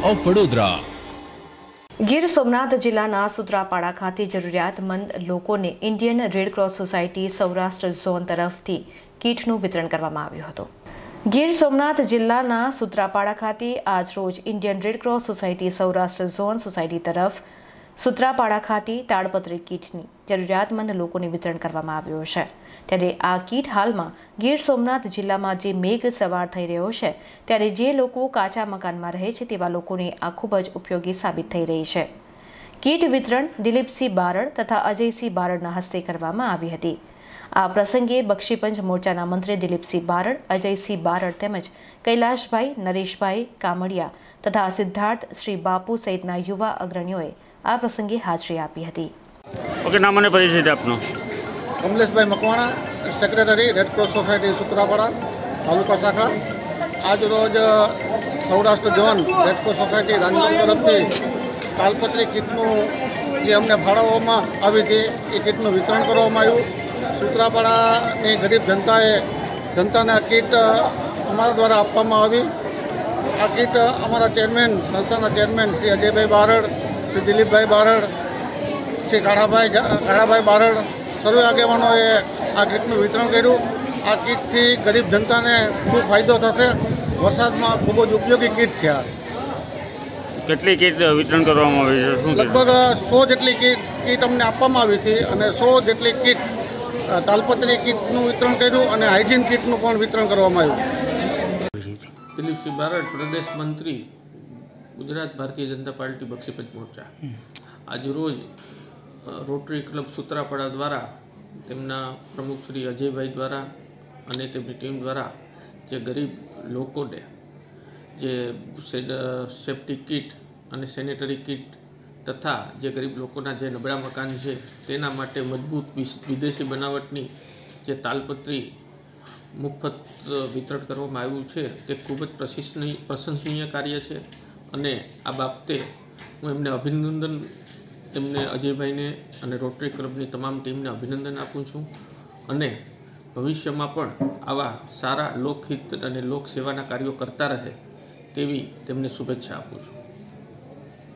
Of Vadodara. Gir Somnath જિલ્લાના સુત્રાપાડા ખાતે જરૂરિયાતમંદ લોકોને Indian Red Cross Society Saurashtra zone તરફથી કીટનું વિતરણ કરવામાં આવ્યું હતું। ગીર સોમનાથ જિલ્લાના સુત્રાપાડા ખાતે આજરોજ Indian Red Cross Society Saurashtra zone society તરફ સુત્રાપાડા ખાતે તાડપત્રી કીટની જરૂરિયાતમંદ લોકોને વિતરણ કરવામાં આવ્યું છે। ત્યારે આ કીટ હાલમાં ગીર સોમનાથ જિલ્લામાં જે મેઘ સવાર થઈ રહ્યો છે ત્યારે જે લોકો કાચા મકાનમાં રહે છે તેવા લોકોને આ ખૂબ જ ઉપયોગી સાબિત થઈ રહી છે। કીટ વિતરણ દિલીપસિંહ બારડ તથા અજયસિંહ બારડના હસ્તે કરવામાં આવી હતી। આ પ્રસંગે બક્ષીપંચ મોરચાના મંત્રી દિલીપસિંહ બારડ, અજયસિંહ બારડ તેમજ કૈલાશભાઈ, નરેશભાઈ કામડિયા તથા સિદ્ધાર્થ શ્રી બાપુ સહિતના યુવા અગ્રણીઓએ આ પ્રસંગે હાજરી આપી હતી। ઓકે, નામ અને પરિચય આપનો। Kamleshbhai Makwana, secretary Red Cross Society Sutrapada taluka શાખા। આજ રોજ Saurashtra zone Red Cross Society Rajnagar તરફથી તાલપત્રી કીટનું જે અમને ફાળવવામાં આવી હતી એ કીટનું વિતરણ કરવામાં આવ્યું। સુત્રાપાડાની ગરીબ જનતાને આ કીટ અમારા દ્વારા આપવામાં આવી। આ કીટ અમારા ચેરમેન, સંસ્થાના ચેરમેન શ્રી અજયભાઈ બારડ, શ્રી દિલીપભાઈ બારડ, શ્રી કાળાભાઈ બારડ સર્વે આગેવાનોએ આ કીટનું વિતરણ કર્યું। આ કીટથી ગરીબ જનતાને ખૂબ ફાયદો થશે। વરસાદમાં ખૂબ જ ઉપયોગી કીટ છે। આ કેટલી કીટ વિતરણ કરવામાં આવી છે? લગભગ 100 જેટલી કીટ અમને આપવામાં આવી હતી અને 100 જેટલી કીટ તાલપત્રી કીટનું વિતરણ કર્યું અને હાઇજીન કીટનું પણ વિતરણ કરવામાં આવ્યું। દિલીપસિંહ બારડ, પ્રદેશ મંત્રી, ગુજરાત ભારતીય જનતા પાર્ટી, બક્ષીપંચ મોરચા। આજરોજ રોટરી ક્લબ સુત્રાપાડા દ્વારા તેમના પ્રમુખ શ્રી અજયભાઈ દ્વારા અને તેમની ટીમ દ્વારા જે ગરીબ લોકોને જે સેફ્ટી કીટ અને સેનેટરી કીટ તથા જે ગરીબ લોકોના જે નબળા મકાન છે તેના માટે મજબૂત વિદેશી બનાવટની જે તાલપત્રી મુફત વિતરણ કરવામાં આવ્યું છે તે ખૂબ જ પ્રશંસનીય કાર્ય છે અને આ બાબતે હું એમને અભિનંદન, તેમને અજયભાઈને અને રોટરી ક્લબની તમામ ટીમને અભિનંદન આપું છું અને ભવિષ્યમાં પણ આવા સારા લોકહિત અને લોકસેવાના કાર્યો કરતા રહે તેવી તેમને શુભેચ્છા આપું છું।